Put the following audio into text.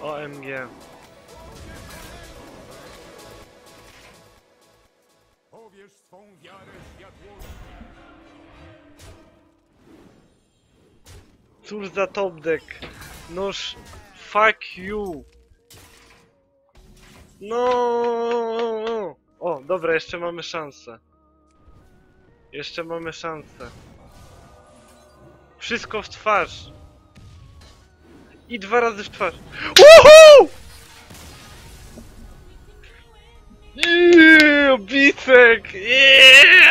OMG. Powierz swą wiarę światłości. Cóż za top deck. Noż, fuck you. No. O, dobra, jeszcze mamy szansę. Jeszcze mamy szansę. Wszystko w twarz. I 2 razy w twarz. Woohoo! Bicek! Yeah!